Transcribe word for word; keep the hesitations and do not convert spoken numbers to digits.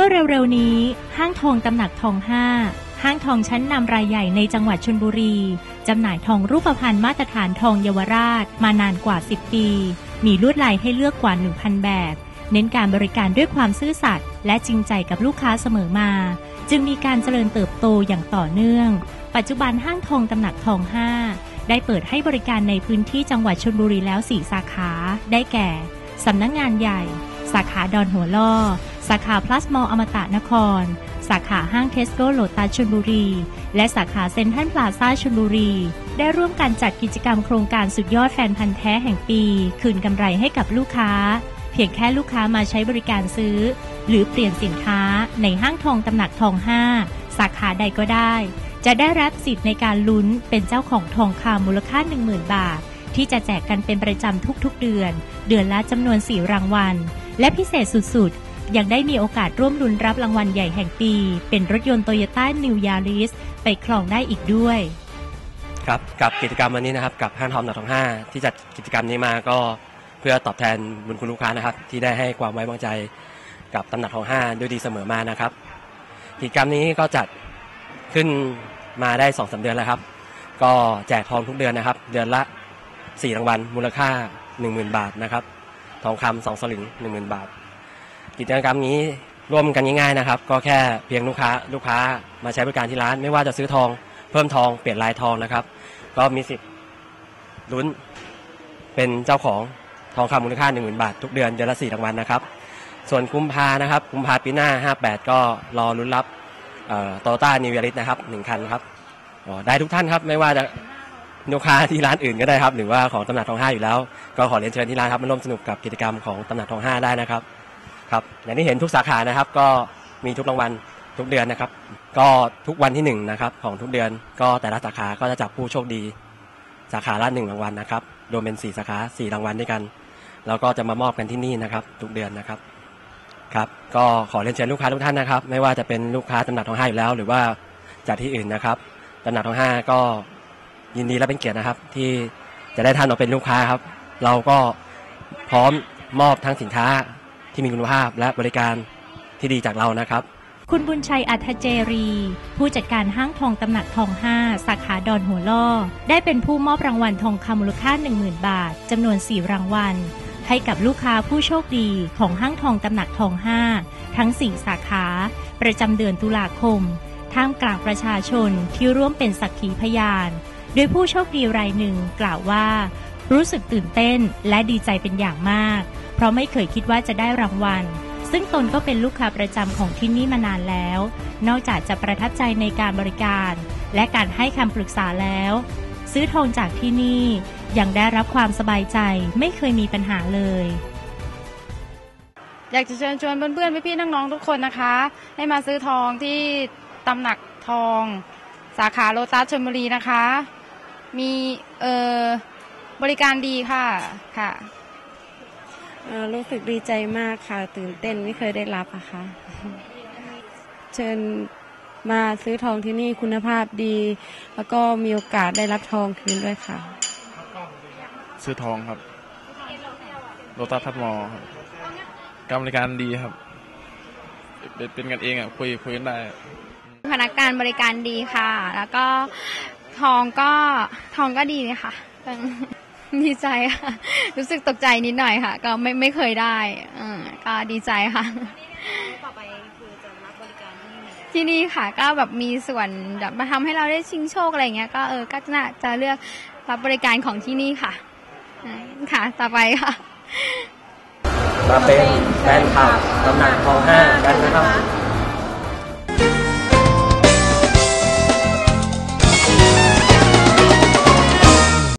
เร็วๆนี้ห้างทองตำหนักทองห้าห้างทองชั้นนำรายใหญ่ในจังหวัดชลบุรีจำหน่ายทองรูปพรรณมาตรฐานทองเยาวราชมานานกว่าสิบปีมีลวดลายให้เลือกกว่า หนึ่งพัน แบบเน้นการบริการด้วยความซื่อสัตย์และจริงใจกับลูกค้าเสมอมาจึงมีการเจริญเติบโตอย่างต่อเนื่องปัจจุบันห้างทองตำหนักทองห้าได้เปิดให้บริการในพื้นที่จังหวัดชลบุรีแล้วสี่สาขาได้แก่สำนักงานใหญ่สาขาดอนหัวล่อสาขาพลัสมอลอมตะนครสาขาห้างเทสโก้โลตัสชลบุรีและสาขาเซ็นทรัลพลาซ่าชลบุรีได้ร่วมกันจัดกิจกรรมโครงการสุดยอดแฟนพันธ์แท้แห่งปีคืนกำไรให้กับลูกค้าเพียงแค่ลูกค้ามาใช้บริการซื้อหรือเปลี่ยนสินค้าในห้างทองตำหนักทองห้าสาขาใดก็ได้จะได้รับสิทธิ์ในการลุ้นเป็นเจ้าของทองคำมูลค่า หนึ่งหมื่น บาทที่จะแจกกันเป็นประจำทุกๆเดือนเดือนละจำนวนสี่รางวัลและพิเศษสุดๆยังได้มีโอกาสร่วมลุ้นรับรางวัลใหญ่แห่งปีเป็นรถยนต์ Toyota New Yaris ไปครองได้อีกด้วยครับกับกิจกรรมวันนี้นะครับกับห้างทองตำหนักทองห้าที่จัดกิจกรรมนี้มาก็เพื่อตอบแทนบุญคุณลูกค้านะครับที่ได้ให้ความไว้วางใจกับตำหนักทองห้าด้วยดีเสมอมานะครับกิจกรรมนี้ก็จัดขึ้นมาได้ สองถึงสาม เดือนแล้วครับก็แจกทองทุกเดือนนะครับเดือนละสี่รางวัลมูลค่า หนึ่งหมื่น บาทนะครับทองคำสองสลึง หนึ่งหมื่น บาทกิจกรรมนี้ร่วมกันง่ายๆนะครับก็แค่เพียงลูกค้าลูกค้ามาใช้บริการที่ร้านไม่ว่าจะซื้อทองเพิ่มทองเปลี่ยนลายทองนะครับก็มีสิทธิ์ลุ้นเป็นเจ้าของทองคำมูลค่า หนึ่งหมื่น บาททุกเดือนเดือนละสี่รางวัลนะครับส่วนกุมภานะครับกุมภาปีหน้าห้าสิบแปดก็รอลุ้นรับเอ่อ Toyota New Yaris นะครับหนึ่งคันครับอ๋อได้ทุกท่านครับไม่ว่าจะลูกค้าที่ร้านอื่นก็ได้ครับหรือว่าของตำหนักทองห้าอยู่แล้วก็ขอเรียนเชิญที่ร้านครับมาร่วมสนุกกับกิจกรรมของตำหนักทองห้าได้นะครับครับอย่างที่เห็นทุกสาขานะครับก็มีทุกรางวัลทุกเดือนนะครับก็ทุกวันที่หนึ่งนะครับของทุกเดือนก็แต่ละสาขาก็จะจับผู้โชคดีสาขาละหนึ่งรางวัลนะครับรวมเป็นสี่สาขาสี่รางวัลด้วยกันแล้วก็จะมามอบกันที่นี่นะครับทุกเดือนนะครับครับก็ขอเรียนเชิญลูกค้าทุกท่านนะครับไม่ว่าจะเป็นลูกค้าตำหนักทองห้าอยู่แล้วหรือว่าจากที่อื่นนะครับตำหนักทองห้าก็ยินดีและเป็นเกียรตินะครับที่จะได้ท่านมาเป็นลูกค้าครับเราก็พร้อมมอบทั้งสินค้าที่มีคุณภาพและบริการที่ดีจากเรานะครับคุณบุญชัยอัธเจรีผู้จัดการห้างทองตำหนักทองห้าสาขาดอนหัวล่อได้เป็นผู้มอบรางวัลทองคำมูลค่า หนึ่งหมื่น บาทจำนวนสี่รางวัลให้กับลูกค้าผู้โชคดีของห้างทองตำหนักทองห้าทั้งสี่สาขาประจำเดือนตุลาคมท่ามกลางประชาชนที่ร่วมเป็นสักขีพยานโดยผู้โชคดีรายหนึ่งกล่าวว่ารู้สึกตื่นเต้นและดีใจเป็นอย่างมากเพราะไม่เคยคิดว่าจะได้รางวัลซึ่งตนก็เป็นลูกค้าประจำของที่นี่มานานแล้วนอกจากจะประทับใจในการบริการและการให้คำปรึกษาแล้วซื้อทองจากที่นี่ยังได้รับความสบายใจไม่เคยมีปัญหาเลยอยากจะเชิญชวนเพื่อนๆพี่ๆน้องๆทุกคนนะคะให้มาซื้อทองที่ตำหนักทองสาขาโลตัสชลบุรีนะคะมีเอ่อบริการดีค่ะค่ะรู้สึกดีใจมากค่ะตื่นเต้นไม่เคยได้รับอะค่ะเชิญมาซื้อทองที่นี่คุณภาพดีแล้วก็มีโอกาสได้รับทองคืนด้วยค่ะซื้อทองครับโลตัสทับมอครับการบริการดีครับเป็นกันเองอ่ะคุยคุยกันได้พนักงานบริการดีค่ะแล้วก็ทองก็ทองก็ดีเลยค่ะดีใจค่ะรู้สึกตกใจนิดหน่อยค่ะก็ไม่ไม่เคยได้อ่าก็ดีใจค่ะต่อไปคือจะรับบริการที่นี่ที่นี่ค่ะก็แบบมีส่วนแบบมาทำให้เราได้ชิงโชคอะไรเงี้ยก็เออก็น่าจะเลือกรับบริการของที่นี่ค่ะค่ะต่อไปค่ะมาเป็นแฟนคลับตำหนักทองห้ากันนะครับ